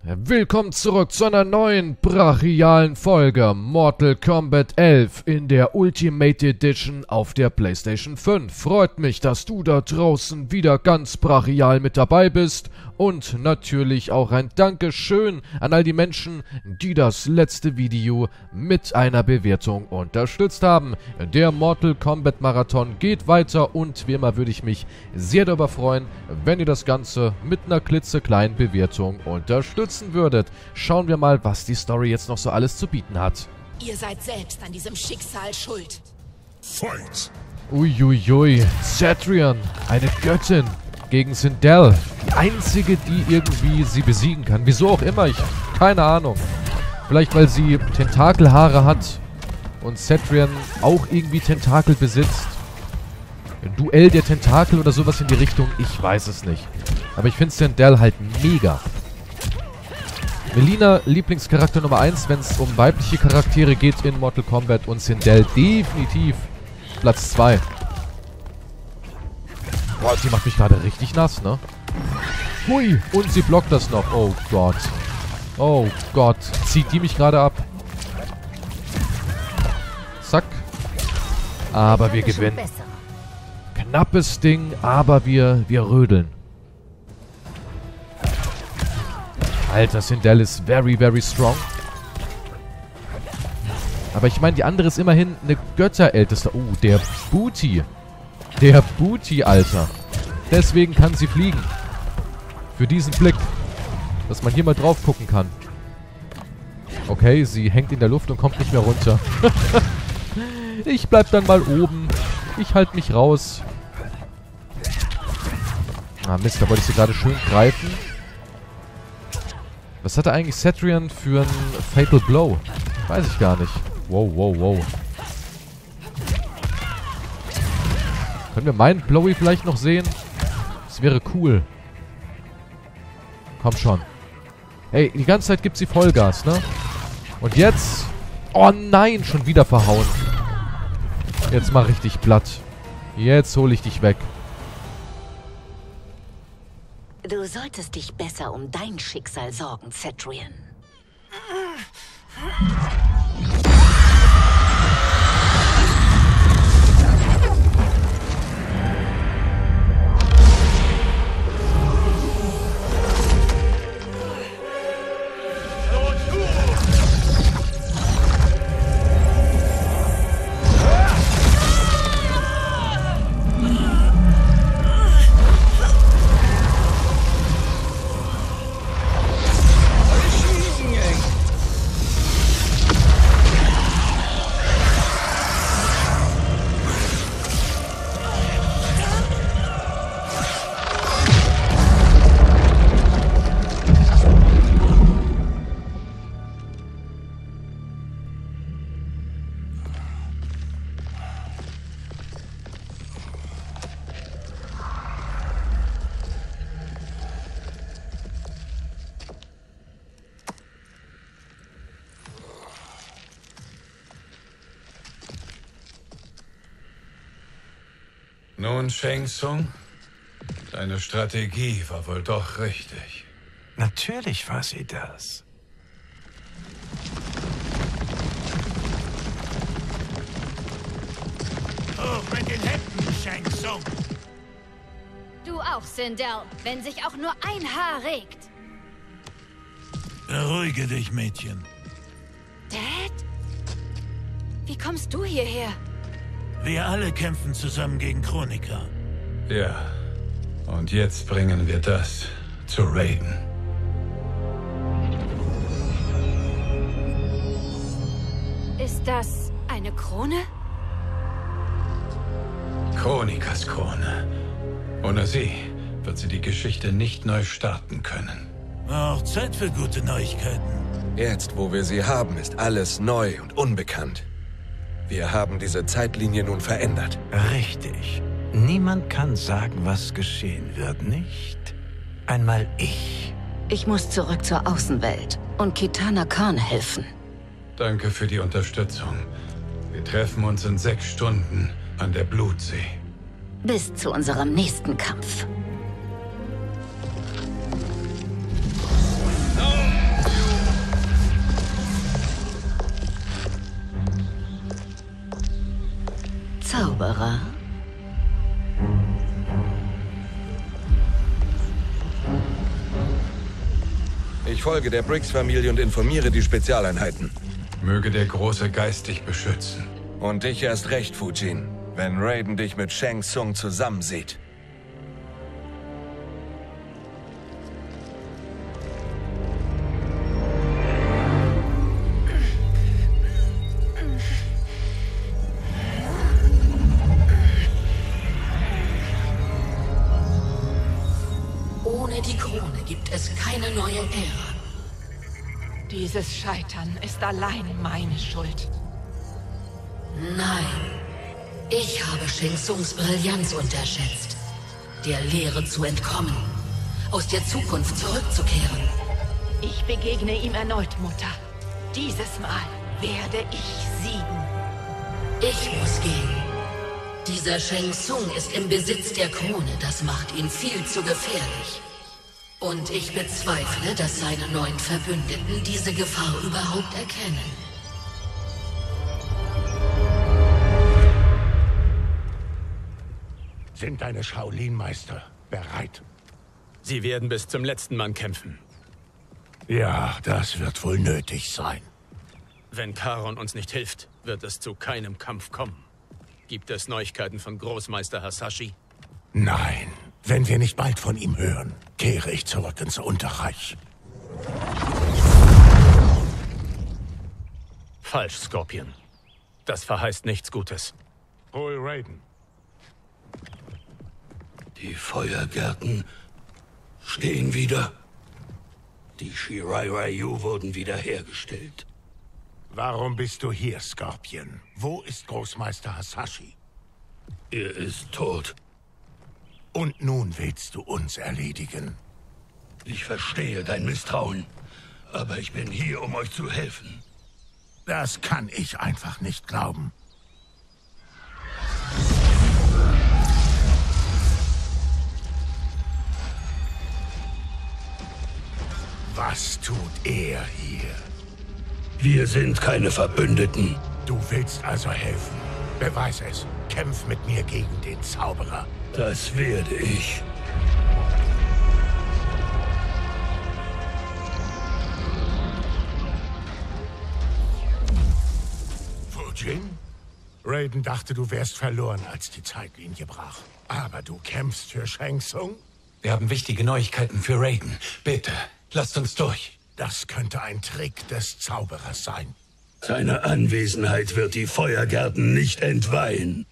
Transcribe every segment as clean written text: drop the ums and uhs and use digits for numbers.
Willkommen zurück zu einer neuen brachialen Folge Mortal Kombat 11 in der Ultimate Edition auf der PlayStation 5. Freut mich, dass du da draußen wieder ganz brachial mit dabei bist und natürlich auch ein Dankeschön an all die Menschen, die das letzte Video mit einer Bewertung unterstützt haben. Der Mortal Kombat Marathon geht weiter und wie immer würde ich mich sehr darüber freuen, wenn ihr das Ganze mit einer klitzekleinen Bewertung unterstützen würdet. Schauen wir mal, was die Story jetzt noch so alles zu bieten hat. Ihr seid selbst an diesem Schicksal schuld. Fight! Uiuiui, Cetrion, eine Göttin gegen Sindel. Die einzige, die irgendwie sie besiegen kann. Wieso auch immer, keine Ahnung. Vielleicht, weil sie Tentakelhaare hat und Cetrion auch irgendwie Tentakel besitzt. Ein Duell der Tentakel oder sowas in die Richtung, ich weiß es nicht. Aber ich finde Sindel halt mega. Melina, Lieblingscharakter Nummer 1, wenn es um weibliche Charaktere geht in Mortal Kombat, und Sindel definitiv Platz 2. Boah, die macht mich gerade richtig nass, ne? Hui, und sie blockt das noch. Oh Gott. Oh Gott. Zieht die mich gerade ab? Zack. Aber wir gewinnen. Knappes Ding, aber wir rödeln. Alter, Sindel ist very, very strong. Aber ich meine, die andere ist immerhin eine Götterälteste. Oh, der Booty. Der Booty, Alter. Deswegen kann sie fliegen. Für diesen Blick. Dass man hier mal drauf gucken kann. Okay, sie hängt in der Luft und kommt nicht mehr runter. Ich bleib dann mal oben. Ich halte mich raus. Ah, Mist, da wollte ich sie gerade schön greifen. Was hatte eigentlich Cetrion für einen Fatal Blow? Weiß ich gar nicht. Wow, wow, wow. Können wir meinen Blowy vielleicht noch sehen? Das wäre cool. Komm schon. Ey, die ganze Zeit gibt sie Vollgas, ne? Und jetzt... Oh nein, schon wieder verhauen. Jetzt mal richtig platt. Jetzt hole ich dich weg. Du solltest dich besser um dein Schicksal sorgen, Cetrion. Nun, Shang Tsung, deine Strategie war wohl doch richtig. Natürlich war sie das. Hoch mit den Händen, Shang Tsung! Du auch, Sindel, wenn sich auch nur ein Haar regt. Beruhige dich, Mädchen. Dad? Wie kommst du hierher? Wir alle kämpfen zusammen gegen Kronika. Ja, und jetzt bringen wir das zu Raiden. Ist das eine Krone? Kronikas Krone. Ohne sie wird sie die Geschichte nicht neu starten können. Auch Zeit für gute Neuigkeiten. Jetzt, wo wir sie haben, ist alles neu und unbekannt. Wir haben diese Zeitlinie nun verändert. Richtig. Niemand kann sagen, was geschehen wird, nicht? Einmal ich. Ich muss zurück zur Außenwelt und Kitana Khan helfen. Danke für die Unterstützung. Wir treffen uns in 6 Stunden an der Blutsee. Bis zu unserem nächsten Kampf. No Zauberer? Ich folge der Briggs-Familie und informiere die Spezialeinheiten. Möge der große Geist dich beschützen. Und dich erst recht, Fujin, wenn Raiden dich mit Shang Tsung zusammensieht. Ohne die Krone gibt es keine neue Ära. Dieses Scheitern ist allein meine Schuld. Nein, ich habe Shang Tsungs Brillanz unterschätzt. Der Lehre zu entkommen, aus der Zukunft zurückzukehren. Ich begegne ihm erneut, Mutter. Dieses Mal werde ich siegen. Ich muss gehen. Dieser Shang Tsung ist im Besitz der Krone, das macht ihn viel zu gefährlich. Und ich bezweifle, dass seine neuen Verbündeten diese Gefahr überhaupt erkennen. Sind deine Shaolin-Meister bereit? Sie werden bis zum letzten Mann kämpfen. Ja, das wird wohl nötig sein. Wenn Charon uns nicht hilft, wird es zu keinem Kampf kommen. Gibt es Neuigkeiten von Großmeister Hasashi? Nein, wenn wir nicht bald von ihm hören, kehre ich zurück ins Unterreich. Falsch, Scorpion. Das verheißt nichts Gutes. Hol Raiden. Die Feuergärten stehen wieder. Die Shirai Ryu wurden wiederhergestellt. Warum bist du hier, Scorpion? Wo ist Großmeister Hasashi? Er ist tot. Und nun willst du uns erledigen? Ich verstehe dein Misstrauen, aber ich bin hier, um euch zu helfen. Das kann ich einfach nicht glauben. Was tut er hier? Wir sind keine Verbündeten. Du willst also helfen. Beweis es. Kämpf mit mir gegen den Zauberer. Das werde ich. Fujin? Raiden dachte, du wärst verloren, als die Zeitlinie brach. Aber du kämpfst für Shang Tsung? Wir haben wichtige Neuigkeiten für Raiden. Bitte, lasst uns durch. Das könnte ein Trick des Zauberers sein. Seine Anwesenheit wird die Feuergärten nicht entweihen.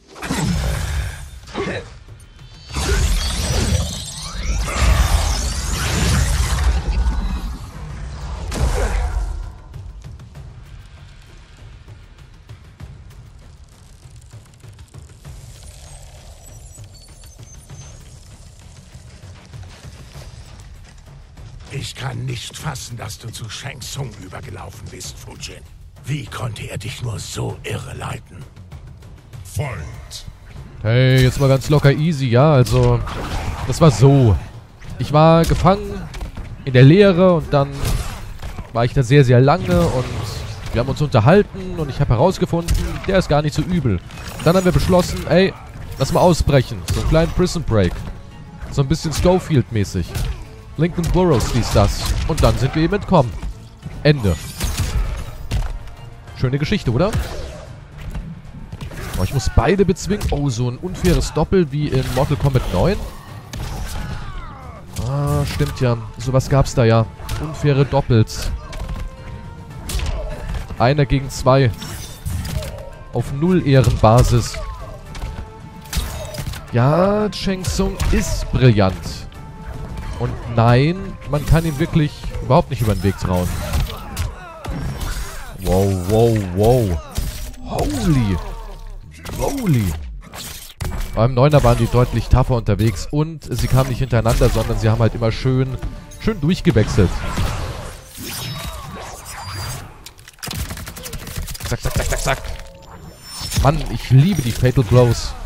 Ich kann nicht fassen, dass du zu Shang Tsung übergelaufen bist, Fujin. Wie konnte er dich nur so irreleiten? Folgt. Hey, jetzt mal ganz locker easy, ja, also, das war so. Ich war gefangen in der Leere und dann war ich da sehr, sehr lange und wir haben uns unterhalten und ich habe herausgefunden, der ist gar nicht so übel. Und dann haben wir beschlossen, ey, lass mal ausbrechen, so einen kleinen Prison Break. So ein bisschen Schofield-mäßig. Lincoln Burrows dies, das. Und dann sind wir eben entkommen. Ende. Schöne Geschichte, oder? Oh, ich muss beide bezwingen. Oh, so ein unfaires Doppel wie in Mortal Kombat 9. Ah, stimmt ja. Sowas gab's da ja. Unfaire Doppels. 1 gegen 2. Auf 0 Ehrenbasis. Ja, Shang Tsung ist brillant. Und nein, man kann ihn wirklich überhaupt nicht über den Weg trauen. Wow, wow, wow. Holy. Holy. Beim 9er waren die deutlich tougher unterwegs und sie kamen nicht hintereinander, sondern sie haben halt immer schön durchgewechselt. Zack, zack, zack, zack, zack. Mann, ich liebe die Fatal Blows.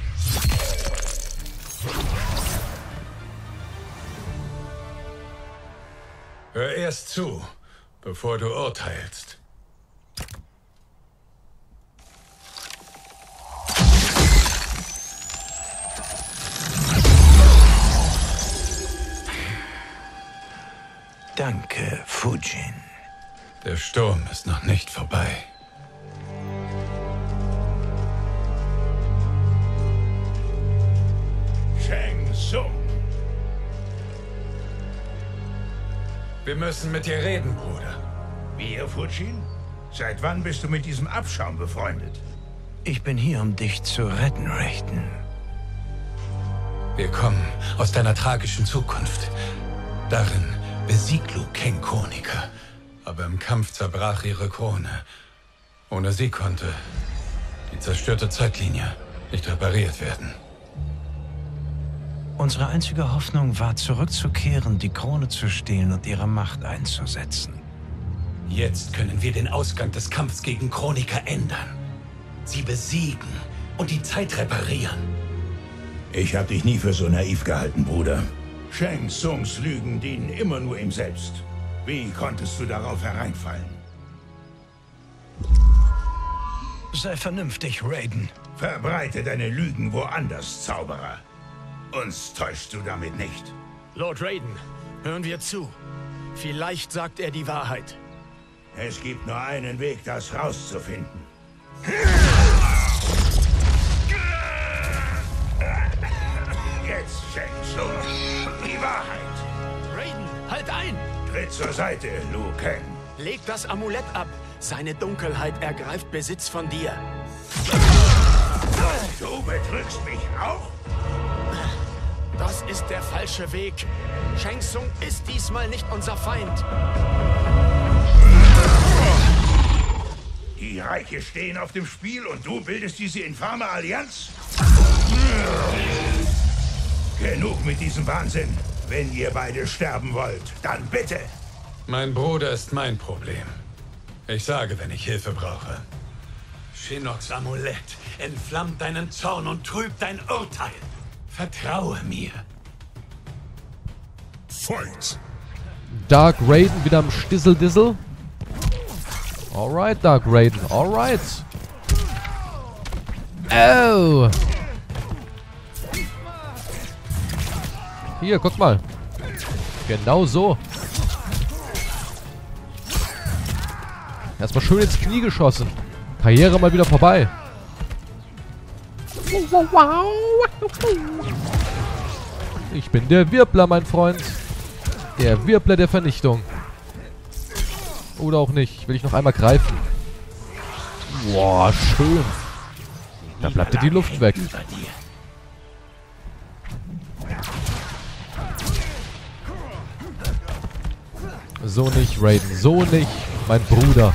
Hör erst zu, bevor du urteilst. Danke, Fujin. Der Sturm ist noch nicht vorbei. Shang Tsung. Wir müssen mit dir reden, Bruder. Wir, Fujin? Seit wann bist du mit diesem Abschaum befreundet? Ich bin hier, um dich zu retten, Raiden. Wir kommen aus deiner tragischen Zukunft. Darin besiegt Liu Kang Kronika. Aber im Kampf zerbrach ihre Krone. Ohne sie konnte die zerstörte Zeitlinie nicht repariert werden. Unsere einzige Hoffnung war, zurückzukehren, die Krone zu stehlen und ihre Macht einzusetzen. Jetzt können wir den Ausgang des Kampfs gegen Kronika ändern. Sie besiegen und die Zeit reparieren. Ich habe dich nie für so naiv gehalten, Bruder. Shang Tsungs Lügen dienen immer nur ihm selbst. Wie konntest du darauf hereinfallen? Sei vernünftig, Raiden. Verbreite deine Lügen woanders, Zauberer. Uns täuschst du damit nicht. Lord Raiden, hören wir zu. Vielleicht sagt er die Wahrheit. Es gibt nur einen Weg, das rauszufinden. Jetzt, Shang Tsung, die Wahrheit. Raiden, halt ein! Tritt zur Seite, Liu Kang. Leg das Amulett ab. Seine Dunkelheit ergreift Besitz von dir. Du betrügst mich auch? Das ist der falsche Weg. Shang Tsung ist diesmal nicht unser Feind. Die Reiche stehen auf dem Spiel und du bildest diese infame Allianz? Genug mit diesem Wahnsinn. Wenn ihr beide sterben wollt, dann bitte. Mein Bruder ist mein Problem. Ich sage, wenn ich Hilfe brauche. Shinoks Amulett entflammt deinen Zorn und trübt dein Urteil. Vertraue mir. Folgt. Dark Raiden wieder am Stissel-Dissel. Alright, Dark Raiden, alright. Oh. Hier, guck mal. Genau so. Erstmal schön ins Knie geschossen. Karriere mal wieder vorbei. Ich bin der Wirbler, mein Freund. Der Wirbler der Vernichtung. Oder auch nicht. Will ich noch einmal greifen. Boah, schön. Da bleibt dir die Luft weg. So nicht, Raiden. So nicht, mein Bruder.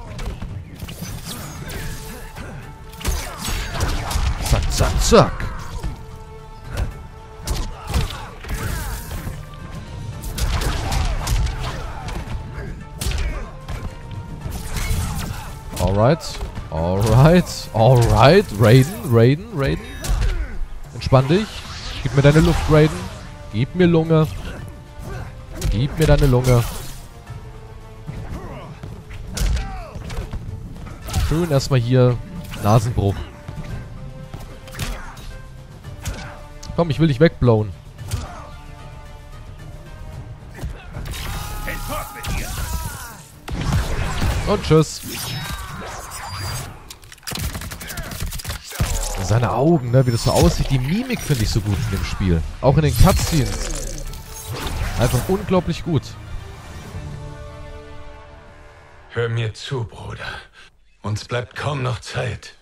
Zack, zack, zack. Alright. Alright. Alright. Raiden. Entspann dich. Gib mir deine Luft, Raiden. Gib mir Lunge. Gib mir deine Lunge. Schön erstmal hier Nasenbruch. Komm, ich will dich wegblowen. Und tschüss. Seine Augen, ne, wie das so aussieht. Die Mimik finde ich so gut in dem Spiel. Auch in den Cutscenes. Einfach unglaublich gut. Hör mir zu, Bruder. Uns bleibt kaum noch Zeit.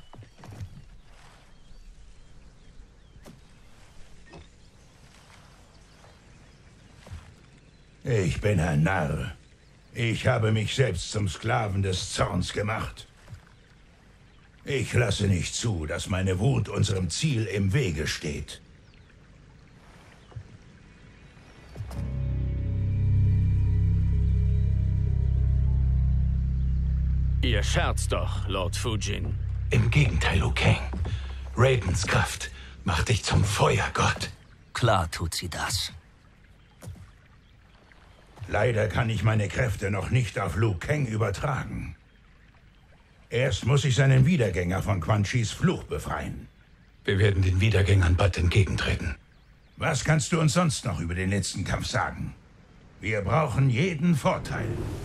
Ich bin ein Narr. Ich habe mich selbst zum Sklaven des Zorns gemacht. Ich lasse nicht zu, dass meine Wut unserem Ziel im Wege steht. Ihr scherzt doch, Lord Fujin. Im Gegenteil, Liu Kang. Raidens Kraft macht dich zum Feuergott. Klar tut sie das. Leider kann ich meine Kräfte noch nicht auf Liu Kang übertragen. Erst muss ich seinen Wiedergänger von Quan Chis Fluch befreien. Wir werden den Wiedergängern bald entgegentreten. Was kannst du uns sonst noch über den letzten Kampf sagen? Wir brauchen jeden Vorteil.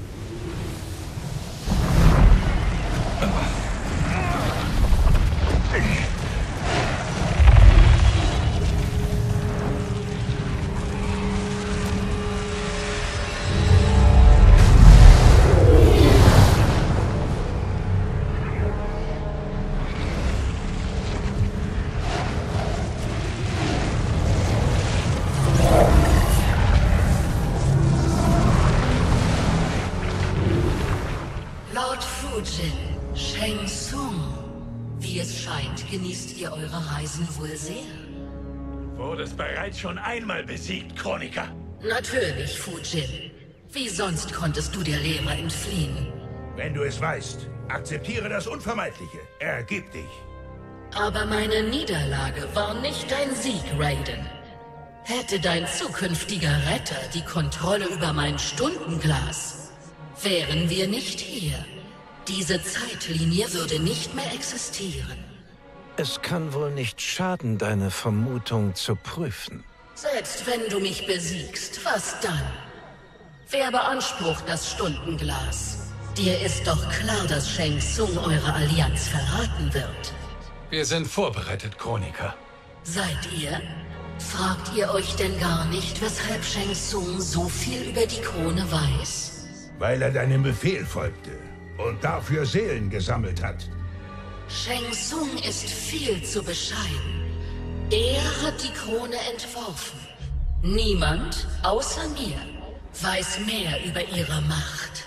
Shang Tsung. Wie es scheint, genießt ihr eure Reisen wohl sehr. Wurdest bereits schon einmal besiegt, Chroniker. Natürlich, Fu Jin. Wie sonst konntest du der Lehre entfliehen? Wenn du es weißt, akzeptiere das Unvermeidliche. Ergib dich. Aber meine Niederlage war nicht dein Sieg, Raiden. Hätte dein zukünftiger Retter die Kontrolle über mein Stundenglas, wären wir nicht hier. Diese Zeitlinie würde nicht mehr existieren. Es kann wohl nicht schaden, deine Vermutung zu prüfen. Selbst wenn du mich besiegst, was dann? Wer beansprucht das Stundenglas? Dir ist doch klar, dass Shang Tsung eure Allianz verraten wird. Wir sind vorbereitet, Chroniker. Seid ihr? Fragt ihr euch denn gar nicht, weshalb Shang Tsung so viel über die Krone weiß? Weil er deinem Befehl folgte und dafür Seelen gesammelt hat. Shang Tsung ist viel zu bescheiden. Er hat die Krone entworfen. Niemand, außer mir, weiß mehr über ihre Macht.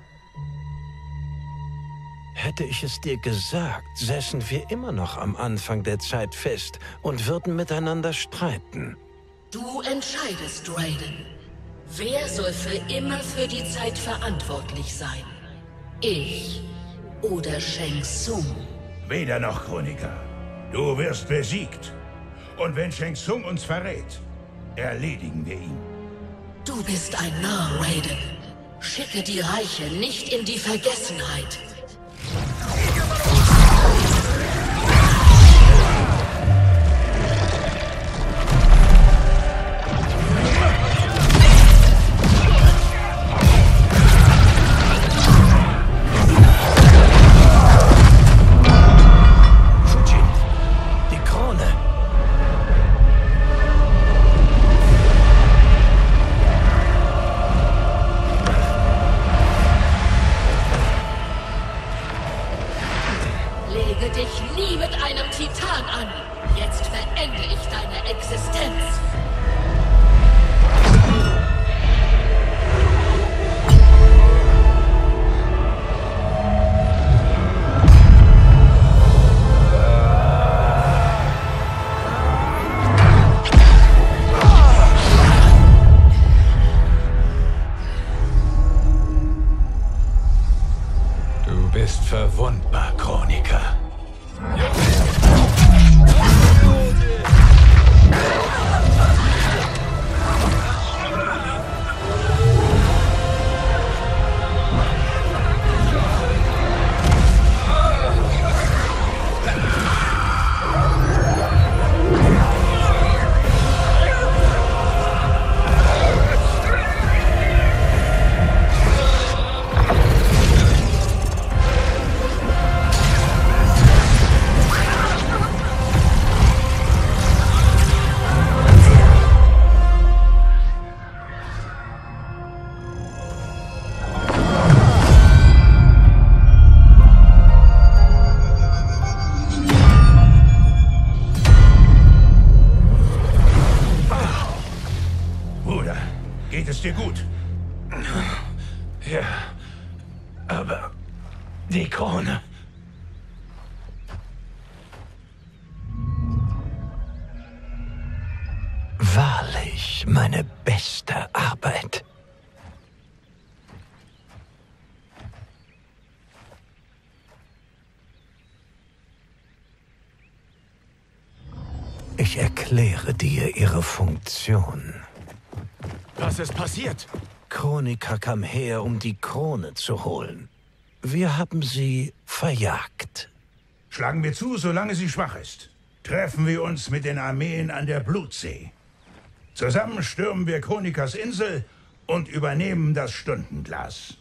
Hätte ich es dir gesagt, säßen wir immer noch am Anfang der Zeit fest und würden miteinander streiten. Du entscheidest, Raiden. Wer soll für immer für die Zeit verantwortlich sein? Ich oder Shang Tsung? Weder noch, Chroniker. Du wirst besiegt. Und wenn Shang Tsung uns verrät, erledigen wir ihn. Du bist ein Narr, Raiden. Schicke die Reiche nicht in die Vergessenheit. Verwundbar, Chroniker. Geht es dir gut? Ja, aber die Krone. Wahrlich, meine beste Arbeit. Ich erkläre dir ihre Funktion. Was ist passiert? Chroniker kam her, um die Krone zu holen. Wir haben sie verjagt. Schlagen wir zu, solange sie schwach ist. Treffen wir uns mit den Armeen an der Blutsee. Zusammen stürmen wir Chronikers Insel und übernehmen das Stundenglas.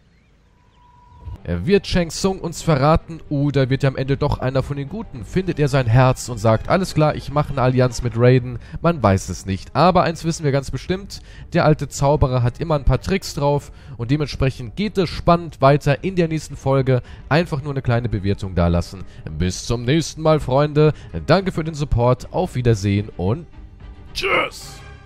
Wird Shang Tsung uns verraten oder wird er am Ende doch einer von den Guten? Findet er sein Herz und sagt, alles klar, ich mache eine Allianz mit Raiden? Man weiß es nicht. Aber eins wissen wir ganz bestimmt, der alte Zauberer hat immer ein paar Tricks drauf und dementsprechend geht es spannend weiter in der nächsten Folge. Einfach nur eine kleine Bewertung dalassen. Bis zum nächsten Mal, Freunde. Danke für den Support, auf Wiedersehen und tschüss!